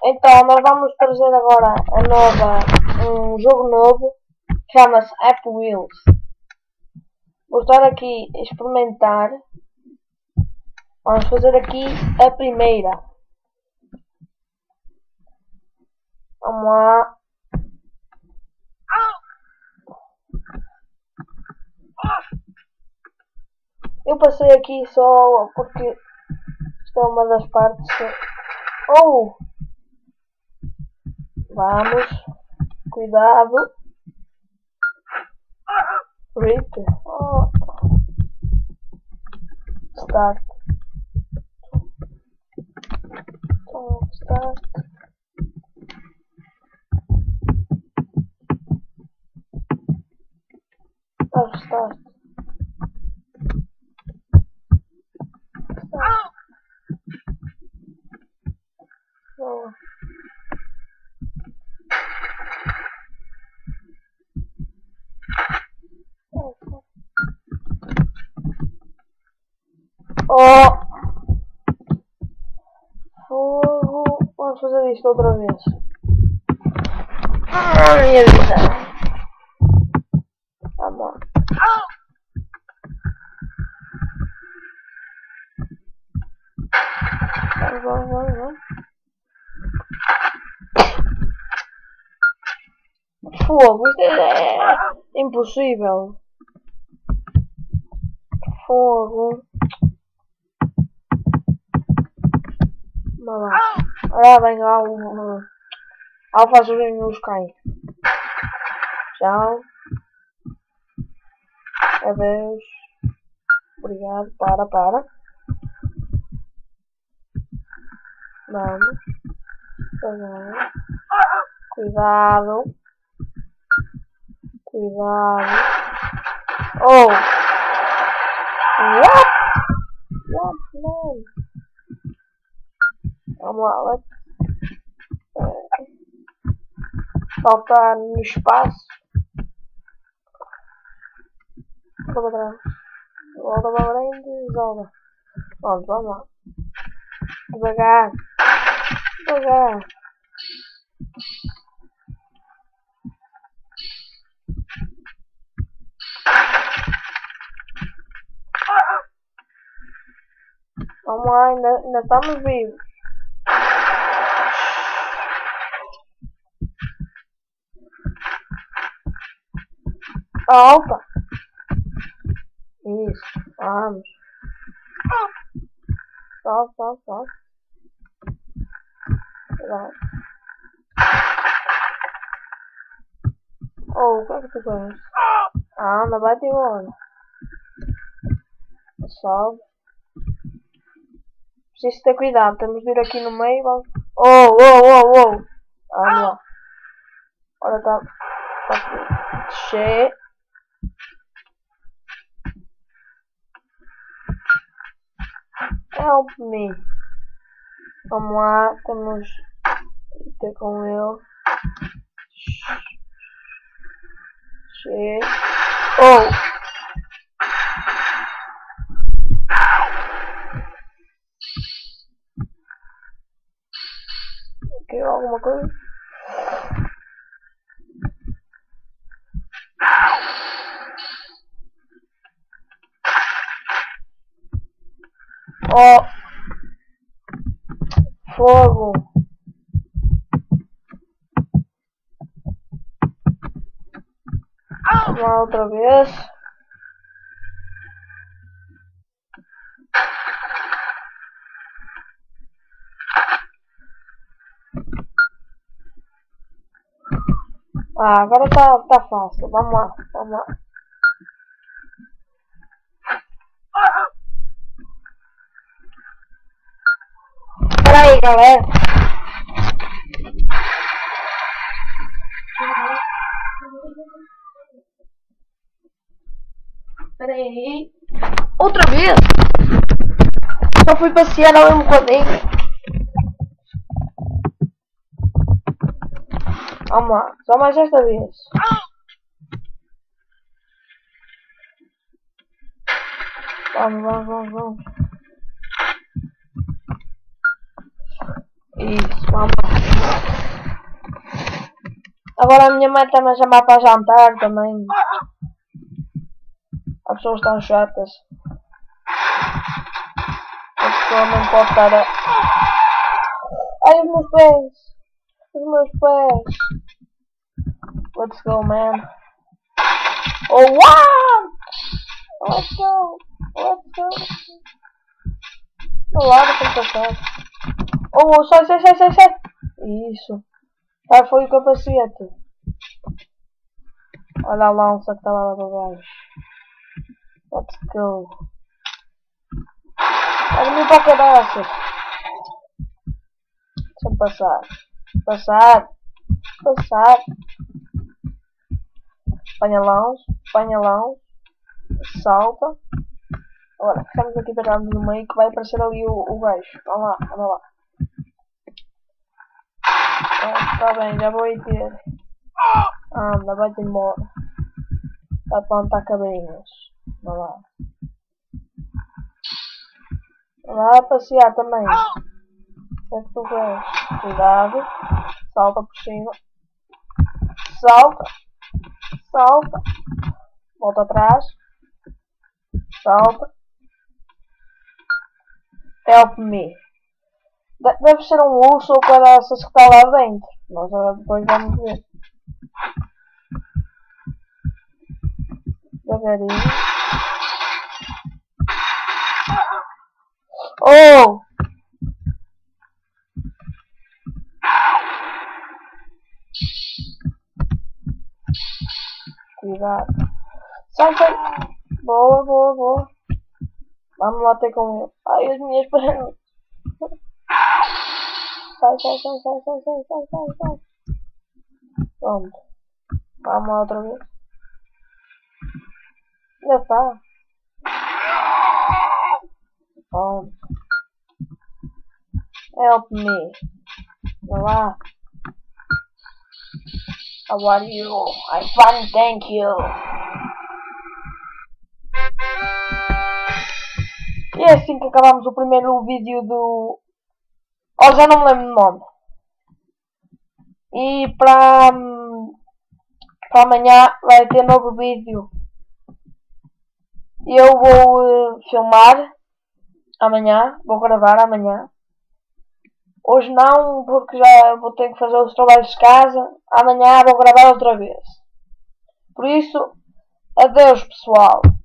Então, nós vamos trazer agora um jogo novo, chama-se App Wheels. Vou estar aqui a experimentar. Vamos fazer aqui a primeira. Vamos lá. Eu passei aqui só porque isto é uma das partes que... Oh! Vamos. Cuidado. Rip. Oh. Start. Oh, start. Oh, start. Oh. Oh! Fogo! Vamos fazer isto outra vez. Minha vida! Vamos lá. Vamos. Fogo! Isto é impossível. Fogo! Vamos lá. Agora vem lá o alfa os caem. Tchau. Adeus. Obrigado. Para. Vamos. Agora. Cuidado. Oh! What, man? Vamos lá, faltar no espaço. Volta para trás e Zelda. Pronto, vamos lá. Devagar. Vamos lá, ainda estamos vivos. Opa! Isso, vamos. Só. Oh, o que é que tu fazes? Anda, vai-te embora. Sobe. Preciso ter cuidado, temos de ir aqui no meio. Vamos. Oh! Vamos lá. Agora tá cheio. Help me. Vamos lá, temos que ter com ele. Cheio. Oh! Aqui alguma coisa? Oh! Fogo! Vamos lá outra vez. Agora tá fácil. Vamos lá. Espera aí, galera. Espera aí. Outra vez? Só fui passear ao mesmo quadrinho. Vamos lá. Só mais esta vez. Vamos. Isso, vamos lá. Agora a minha mãe também chamar para jantar também. As pessoas estão chatas. A pessoa não pode estar a... Ai, os meus pés! Os meus pés! Let's go, man! Oh, wow! Let's go! Let's go! Do lado tem que passar. Oh, sai! Isso! Já foi o capacete! Olha a lança que está lá para baixo. Let's go! Vai-me para o cadastro! Deixa-me passar! Passar! Panhalão, salta. Agora, ficamos aqui parados no meio que vai aparecer ali o gajo. Anda lá. Está bem, já vou aí ter. Anda, vai-te embora. Vai plantar cabrinhas. Anda lá. Vai passear também. O que é que tu queres? Cuidado. Salta por cima. Salta. Volta atrás. Salta. Help me. Deve ser um urso ou coisa dessas que está lá dentro. Nós depois vamos ver. Devagarinho. Oh! Cuidado. Sai. Boa. Vamos lá ter com ele. Ai, as minhas pernas. Sai. Pronto. Vamos lá outra vez. Já está. Pronto. Help me. Vai lá. How are you? I'm fine, thank you. E é assim que acabamos o primeiro vídeo do... Oh, já não me lembro do nome. E para amanhã vai ter novo vídeo. Eu vou filmar amanhã, vou gravar amanhã. Hoje não, porque já vou ter que fazer os trabalhos de casa. Amanhã vou gravar outra vez. Por isso, adeus pessoal.